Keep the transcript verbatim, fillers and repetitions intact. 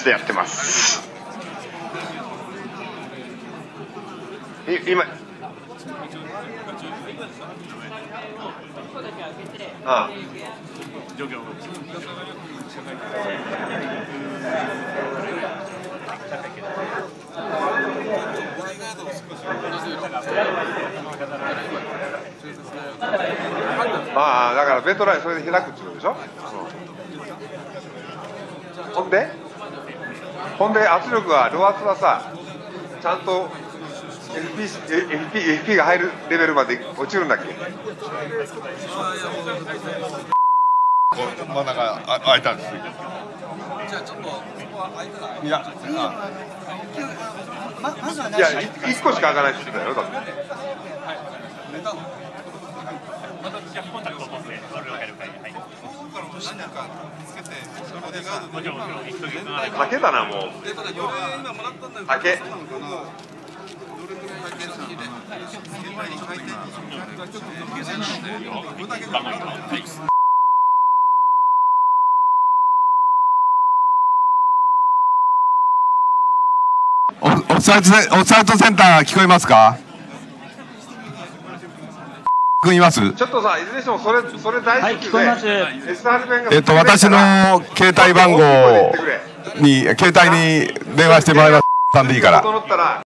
してやってます。い今ああああ、だからベッドラインそれで開くってことでしょ、うん、ほんでほんで圧力はロ圧はさちゃんと エフピー, エフピー, エフピー が入るレベルまで落ちるんだっけ。真ん中開いたんです。じゃあちょっとそこは開いたらいやままずはいやいっこしか開かないって言ってたよだって。竹だなもう。竹。 オフサイドオフサイドセンター聞こえますか？います。 ちょっとさ、いずれにしてもそれそれ大事で、はい、 えっと私の携帯番号に携帯に電話してもらいますんでいいから。